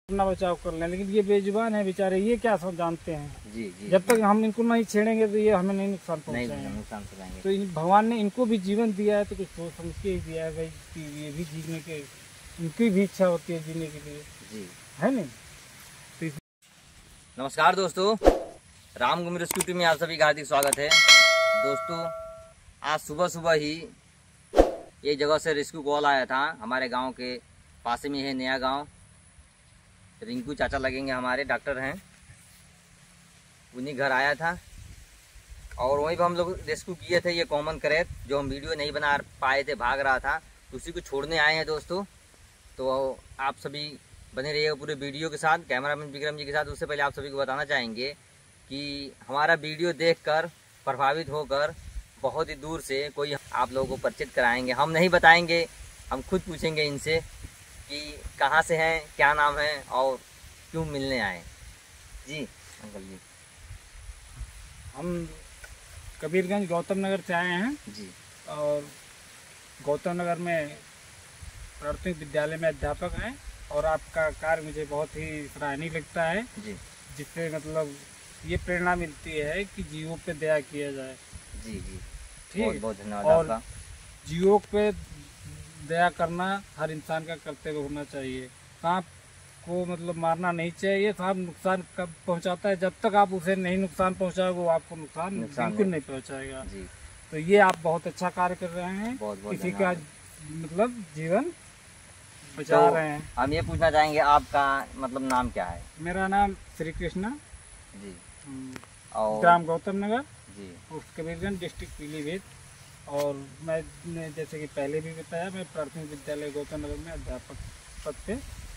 अपना बचाव कर लें, लेकिन ये बेजुबान है बेचारे, ये क्या सब जानते हैं। जी जी। जब तक हम इनको नहीं छेड़ेंगे तो ये हमें नहीं नुकसान पहुंचाएंगे। तो भगवान ने इनको भी जीवन दिया है तो कुछ सोच समझ के ही दिया है भाई कि ये भी जीने के, इनकी भी इच्छा होती है जीने के लिए जी, है नहीं। तो नमस्कार दोस्तों, राम घूम रेस्क्यू टीम में आप सभी का हार्दिक स्वागत है। दोस्तों आज सुबह सुबह ही एक जगह से रेस्क्यू कॉल आया था। हमारे गांव के पास में है नया गांव, रिंकू चाचा लगेंगे, हमारे डॉक्टर हैं, उन्हीं घर आया था और वहीं पर हम लोग रेस्क्यू किए थे। ये कॉमन क्रैब जो हम वीडियो नहीं बना पाए थे, भाग रहा था, उसी को छोड़ने आए हैं दोस्तों। तो आप सभी बने रहिएगा पूरे वीडियो के साथ, कैमरामैन विक्रम जी के साथ। उससे पहले आप सभी को बताना चाहेंगे कि हमारा वीडियो देखकर प्रभावित होकर बहुत ही दूर से कोई आप लोगों को परिचित कराएंगे। हम नहीं बताएंगे, हम खुद पूछेंगे इनसे कि कहाँ से हैं, क्या नाम है और क्यों मिलने आए। जी अंकल जी। हम कबीरगंज गौतम नगर से आए हैं जी। और गौतम नगर में प्राथमिक विद्यालय में अध्यापक हैं और आपका कार्य मुझे बहुत ही सराहनीय लगता है जी, जिससे मतलब ये प्रेरणा मिलती है कि जीवों पे दया किया जाए। जी जी ठीक, बहुत बहुत धन्यवाद आपका। जीवों पे दया करना हर इंसान का कर्तव्य होना चाहिए। सांप को मतलब मारना नहीं चाहिए। सांप नुकसान कब पहुंचाता है, जब तक आप उसे नहीं नुकसान पहुंचाओगे वो आपको नुकसान बिल्कुल नहीं पहुंचाएगा जी। तो ये आप बहुत अच्छा कार्य कर रहे हैं, किसी का मतलब जीवन बचा रहे हैं। हम ये पूछना चाहेंगे आपका मतलब नाम क्या है? मेरा नाम श्री कृष्णा जी, और ग्राम गौतम नगर जी, पोस्ट कबीरगंज, डिस्ट्रिक्ट पीलीभीत। और मैं जैसे कि पहले भी बताया, मैं प्राथमिक विद्यालय गौतम नगर में अध्यापक पद पे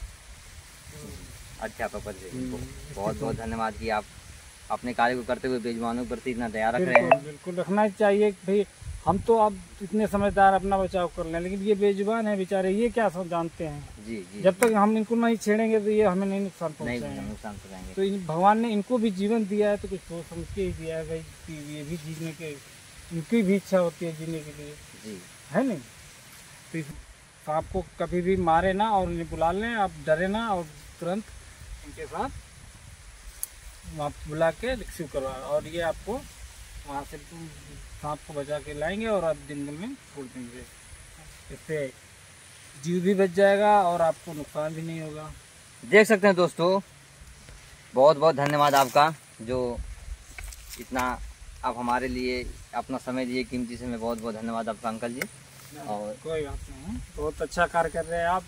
बहुत बहुत धन्यवाद कि आप अपने कार्य को करते हुए बेजुबानों के प्रति इतना दया रख रहे हैं। बिल्कुल रखना चाहिए भाई। हम तो अब इतने समझदार अपना बचाव कर लें, लेकिन ये बेजुबान है बेचारे, ये क्या सब जानते हैं। जी जी। जब तक हम इनको नहीं छेड़ेंगे तो ये हमें नहीं नुकसान पहुंचाएंगे। तो भगवान ने इनको भी जीवन दिया है तो कुछ सोच समझ के ही दिया है भाई कि ये भी जीने के, इनकी भी इच्छा होती है जीने के लिए जी, है नहीं। तो इस सांप को कभी भी मारे ना और इन्हें बुला लें, आप डरे ना और तुरंत इनके साथ वहाँ बुला के रेस्क्यू करवा, और ये आपको वहाँ से सांप को बचा के लाएंगे और आप जंगल में छोड़ देंगे। इससे जीव भी बच जाएगा और आपको नुकसान भी नहीं होगा। देख सकते हैं दोस्तों, बहुत बहुत धन्यवाद आपका, जो इतना आप हमारे लिए अपना समय दिए कीमती समय। बहुत बहुत धन्यवाद आपका अंकल जी। और कोई बात नहीं, बहुत अच्छा कार्य कर रहे हैं आप।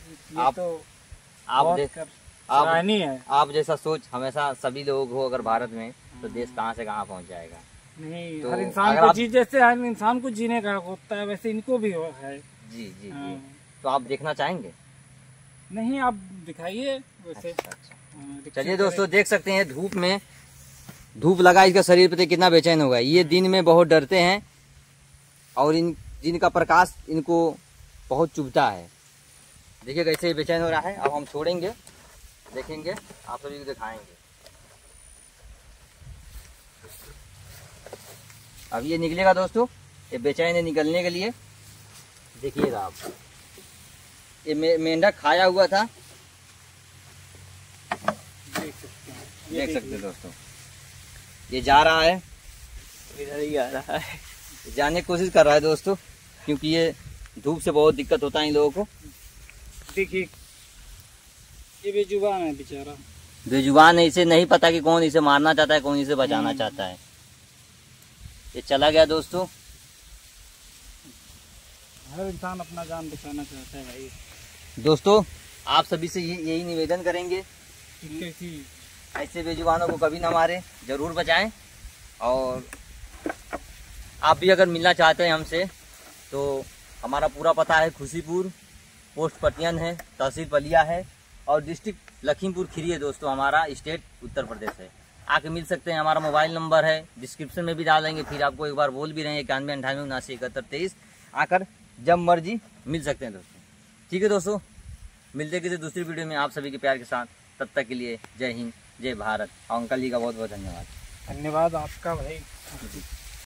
आप जैसा सोच हमेशा सभी लोग हो अगर भारत में, तो देश कहाँ से कहाँ पहुँच जाएगा। नहीं तो हर इंसान को जैसे हर इंसान को जीने का होता है वैसे इनको भी है। जी जी जी। तो आप देखना चाहेंगे? नहीं, आप दिखाइए वैसे। अच्छा। चलिए दोस्तों, देख सकते हैं धूप में, धूप लगा इसका शरीर पे कितना बेचैन होगा। ये दिन में बहुत डरते हैं और जिनका प्रकाश इनको बहुत चुभता है। देखिए कैसे बेचैन हो रहा है। अब हम छोड़ेंगे, देखेंगे, आप सभी को दिखाएंगे। अब ये निकलेगा दोस्तों, ये बेचैन है निकलने के लिए। देखिएगा आप, ये मेंढक खाया हुआ था, देख सकते हैं दोस्तों। ये जा रहा है, इधर ही आ रहा है, जाने की कोशिश कर रहा है दोस्तों, क्योंकि ये धूप से बहुत दिक्कत होता है इन लोगों को। देखिए ये बेजुबान है बेचारा, बेजुबान है, इसे नहीं पता कि कौन इसे मारना चाहता है, कौन इसे बचाना चाहता है। ये चला गया दोस्तों। हर इंसान अपना जान बचाना चाहता है भाई। दोस्तों आप सभी से यही निवेदन करेंगे कि ऐसे बेजुबानों को कभी ना मारे, जरूर बचाएं। और आप भी अगर मिलना चाहते हैं हमसे तो हमारा पूरा पता है खुशीपुर, पोस्ट पटियन है, तहसील बलिया है और डिस्ट्रिक्ट लखीमपुर खीरी है दोस्तों, हमारा स्टेट उत्तर प्रदेश है। आके मिल सकते हैं। हमारा मोबाइल नंबर है, डिस्क्रिप्शन में भी डालेंगे, फिर आपको एक बार बोल भी रहे हैं 9198797123। आकर जब मर्जी मिल सकते हैं दोस्तों। ठीक है दोस्तों, मिलते किसी दूसरी वीडियो में आप सभी के प्यार के साथ। तब तक के लिए जय हिंद, जय भारत। और अंकल जी का बहुत बहुत धन्यवाद। धन्यवाद आपका भाई।